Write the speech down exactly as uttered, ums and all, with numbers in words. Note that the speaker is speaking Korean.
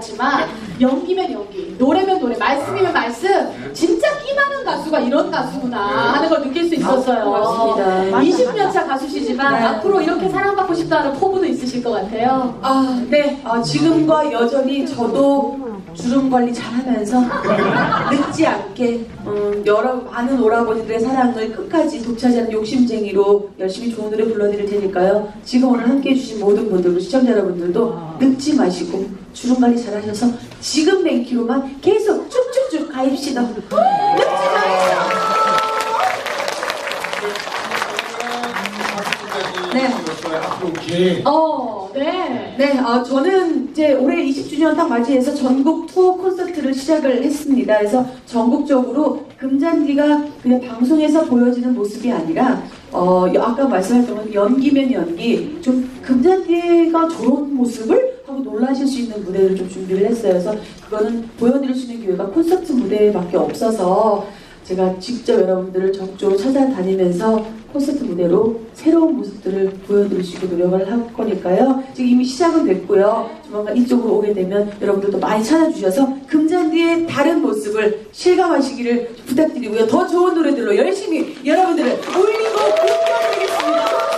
같지만 연기면 연기, 노래면 노래, 말씀이면 말씀. 진짜 끼 많은 가수가 이런 가수구나 하는 걸 느낄 수 있었어요. 고맙습니다. 이십 년 차 가수시지만 네. 앞으로 이렇게 사랑받고 싶다는 포부도 있으실 것 같아요. 아, 네. 아, 지금과 여전히 저도 주름 관리 잘하면서 늦지 않게 음, 여러 많은 오라버니들의 사랑을 끝까지 독차지하는 욕심쟁이로 열심히 좋은 노래 불러드릴 테니까요. 지금 오늘 함께해 주신 모든 분들, 시청자 여러분들도 늙지 마시고 주름 관리 잘하셔서 지금 랭키로만 계속 쭉쭉쭉 가입시다. 늙지 마시죠. 네. 어, 네. 네, 어, 저는 이제 올해 이십 주년 딱 맞이해서 전국 투어 콘서트를 시작을 했습니다. 그래서 전국적으로 금잔디가 그냥 방송에서 보여지는 모습이 아니라 어, 아까 말씀하셨던 것 연기면 연기, 좀 금잔디가 저런 모습을 하고 놀라실 수 있는 무대를 좀 준비를 했어요. 그래서 그거는 보여드릴 수 있는 기회가 콘서트 무대밖에 없어서 제가 직접 여러분들을 적극적으로 찾아다니면서 콘서트 무대로 새로운 모습들을 보여드릴 수 있게 노력을 할 거니까요. 지금 이미 시작은 됐고요. 조만간 이쪽으로 오게 되면 여러분들도 많이 찾아주셔서 금잔디의 다른 모습을 실감하시기를 부탁드리고요. 더 좋은 노래들로 열심히 여러분들을 울리고 웃겨드리겠습니다.